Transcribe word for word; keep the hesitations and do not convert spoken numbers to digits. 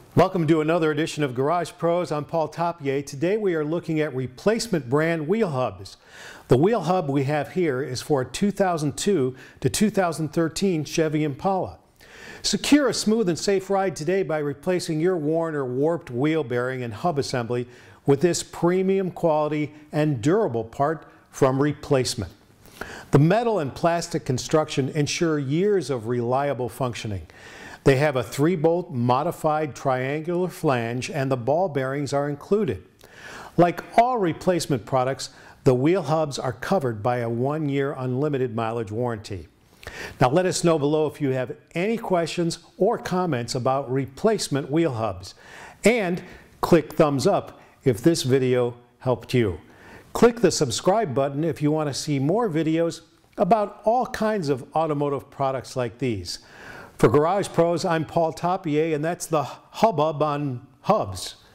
Welcome to another edition of Garage Pros. I'm Paul Tapie. Today we are looking at replacement brand wheel hubs. The wheel hub we have here is for a two thousand two to two thousand thirteen Chevy Impala. Secure a smooth and safe ride today by replacing your worn or warped wheel bearing and hub assembly with this premium quality and durable part from Replacement. The metal and plastic construction ensure years of reliable functioning. They have a three bolt modified triangular flange and the ball bearings are included. Like all replacement products, the wheel hubs are covered by a one year unlimited mileage warranty. Now let us know below if you have any questions or comments about replacement wheel hubs. And click thumbs up if this video helped you. Click the subscribe button if you want to see more videos about all kinds of automotive products like these. For Garage Pros, I'm Paul Tapie, and that's the hubbub on hubs.